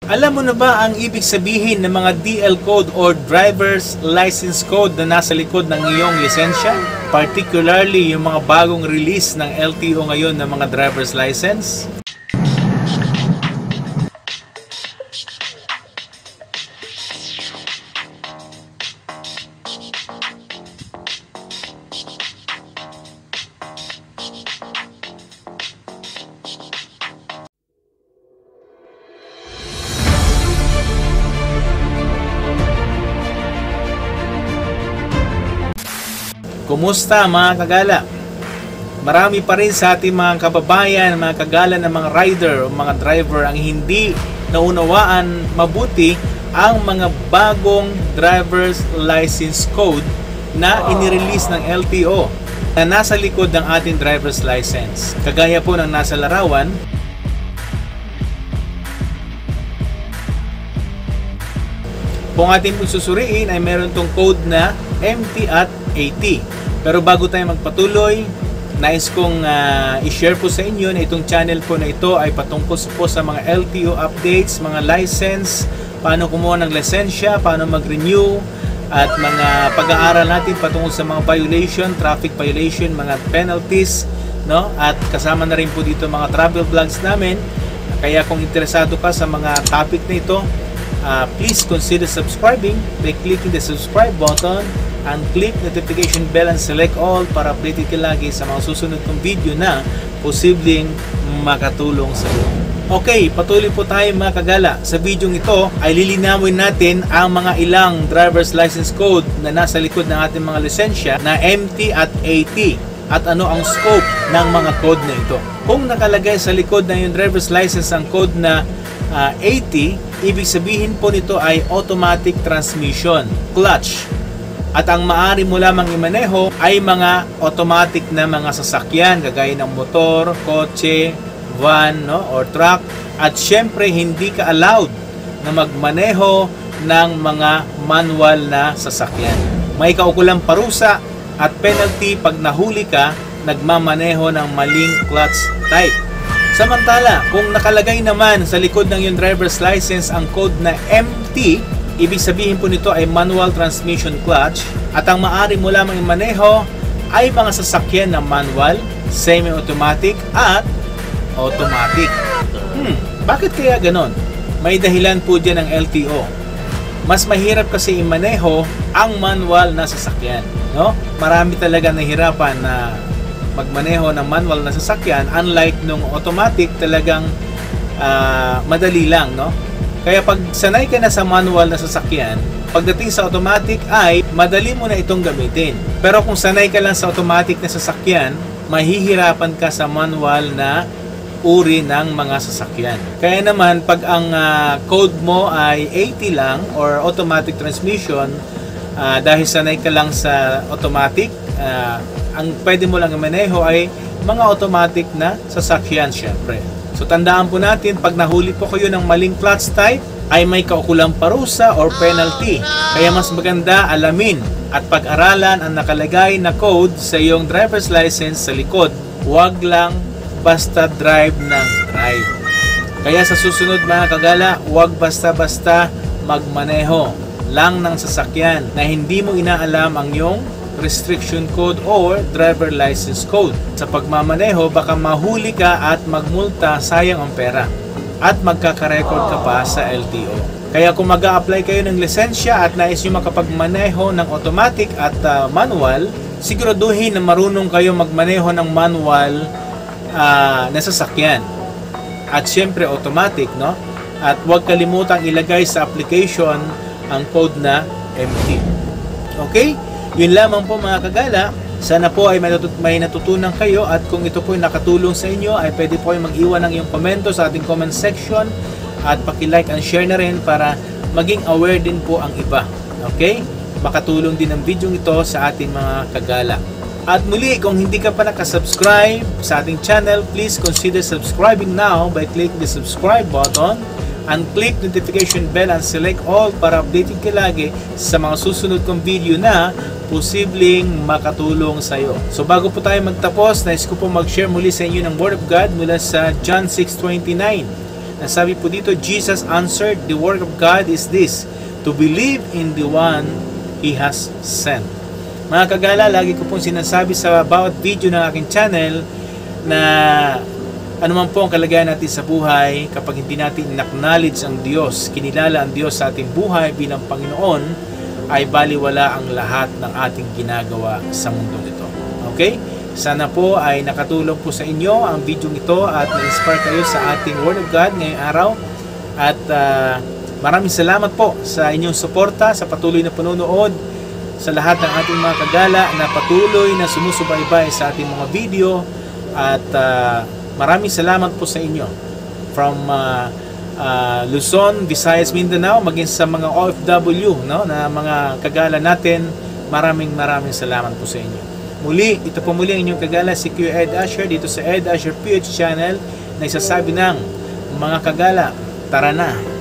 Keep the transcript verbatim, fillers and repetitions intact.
Alam mo na ba ang ibig sabihin ng mga D L code or driver's license code na nasa likod ng iyong lisensya? Particularly yung mga bagong release ng L T O ngayon ng mga driver's license? Kumusta mga kagala? Marami pa rin sa ating mga kababayan, mga kagala ng mga rider o mga driver ang hindi naunawaan mabuti ang mga bagong driver's license code na inirelease ng L T O na nasa likod ng ating driver's license. Kagaya po ng nasa larawan, kung ating susuriin ay meron tong code na M T at A T. Pero bago tayo magpatuloy, nais kong uh, i-share po sa inyo na itong channel po na ito ay patungkol po sa mga L T O updates, mga license, paano kumuha ng lisensya, paano mag-renew, at mga pag-aaral natin patungkol sa mga violation, traffic violation, mga penalties, no? At kasama na rin po dito mga travel vlogs namin. Kaya kung interesado ka sa mga topic na ito, uh, please consider subscribing by clicking the subscribe button and click notification bell and select all para updated ka lagi sa mga susunod kong video na posibleng makatulong sa iyo. Okay, patuloy po tayo mga kagala. Sa video ito ay lilinawin natin ang mga ilang driver's license code na nasa likod ng ating mga lisensya na M T at A T at ano ang scope ng mga code na ito. Kung nakalagay sa likod ng yung driver's license ang code na uh, A T, ibig sabihin po nito ay automatic transmission, clutch. At ang maaari mo lamang imaneho ay mga automatic na mga sasakyan, kagaya ng motor, kotse, van, no, or truck. At syempre, hindi ka allowed na magmaneho ng mga manual na sasakyan. May kaukulang parusa at penalty pag nahuli ka, nagmamaneho ng maling clutch type. Samantala, kung nakalagay naman sa likod ng yung driver's license ang code na M T, ibig sabihin po nito ay manual transmission clutch at ang maaari mo lamang imaneho ay mga sasakyan na manual, semi-automatic at automatic. Hmm, bakit kaya ganon? May dahilan po dyan ng L T O. Mas mahirap kasi imaneho ang manual na sasakyan, no? Marami talaga nahihirapan na magmaneho ng manual na sasakyan, unlike nung automatic talagang uh, madali lang, no? Kaya pag sanay ka na sa manual na sasakyan, pagdating sa automatic ay madali mo na itong gamitin. Pero kung sanay ka lang sa automatic na sasakyan, mahihirapan ka sa manual na uri ng mga sasakyan. Kaya naman pag ang uh, code mo ay A T lang or automatic transmission, uh, dahil sanay ka lang sa automatic, uh, ang pwede mo lang i-maneho ay mga automatic na sasakyan syempre. So tandaan po natin, pag nahuli po kayo ng maling clutch type, ay may kaukulang parusa or penalty. Kaya mas maganda alamin at pag-aralan ang nakalagay na code sa iyong driver's license sa likod. Huwag lang basta drive ng drive. Kaya sa susunod mga kagala, huwag basta-basta magmaneho lang ng sasakyan na hindi mo inaalam ang iyong restriction code or driver license code. Sa pagmamaneho, baka mahuli ka at magmulta, sayang ang pera. At magkakarecord ka pa sa L T O. Kaya kung mag-a-apply kayo ng lisensya at nais nyo makapagmaneho ng automatic at uh, manual, siguraduhin na marunong kayo magmaneho ng manual uh, na sasakyan. At syempre automatic, no? At huwag kalimutang ilagay sa application ang code na M T. Okay? Yun lamang po mga kagala. Sana po ay may natutunan kayo at kung ito po ay nakatulong sa inyo ay pwede po kayong mag-iwan ng iyong komento sa ating comment section at paki-like and share na rin para maging aware din po ang iba. Okay? Makatulong din ang video ito sa ating mga kagala. At muli, kung hindi ka pa nakasubscribe sa ating channel, please consider subscribing now by clicking the subscribe button and click notification bell and select all para updated ka lagi sa mga susunod kong video na posibleng makatulong sa iyo. So bago po tayo magtapos, nais ko po mag-share muli sa inyo ng Word of God mula sa John six twenty-nine Nasabi po dito, Jesus answered, "The work of God is this, to believe in the one He has sent." Mga kagala, lagi ko pong sinasabi sa bawat video ng aking channel na anuman po ang kalagayan natin sa buhay, kapag hindi natin acknowledge ang Diyos, kinilala ang Diyos sa ating buhay bilang Panginoon, ay baliwala ang lahat ng ating ginagawa sa mundong ito. Okay? Sana po ay nakatulong po sa inyo ang video ito at na-inspire kayo sa ating Word of God ngayong araw. At uh, maraming salamat po sa inyong suporta, sa patuloy na panonood, sa lahat ng ating mga kagala na patuloy na sumusubaybay sa ating mga video. At uh, maraming salamat po sa inyo. From uh, uh, Luzon, Visayas, Mindanao, maging sa mga O F W, no, na mga kagala natin, maraming maraming salamat po sa inyo. Muli, ito po muli ang inyong kagala, si Kuya Ed Asher, dito sa Ed Asher P H Channel, na isasabi ng mga kagala, tara na!